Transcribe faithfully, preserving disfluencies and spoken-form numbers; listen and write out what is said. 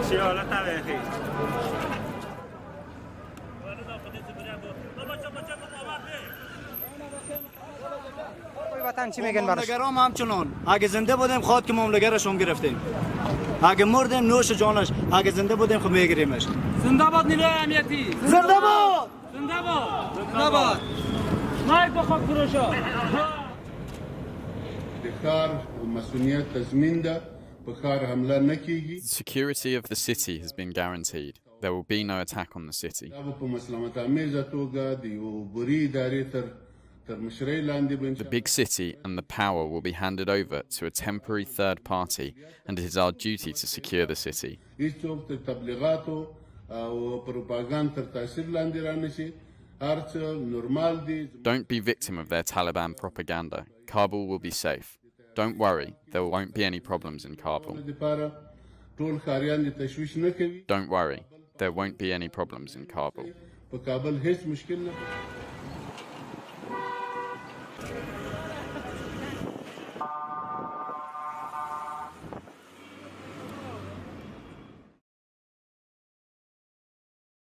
وطن چی میگن براش؟ مملگرام همچنان اگه زنده بودیم خواهد که مملگرشون گرفتیم. اگه مردیم نوش جانش، اگه زنده بودیم خب میگیریمش. زنده باد نیروی امنیتی. زنده باد. زنده باد. زنده باد. مرگ به خاک فروشا. The security of the city has been guaranteed. There will be no attack on the city. The big city and the power will be handed over to a temporary third party, and it is our duty to secure the city. Don't be victim of their Taliban propaganda. Kabul will be safe. Don't worry, there won't be any problems in Kabul. Don't worry, there won't be any problems in Kabul.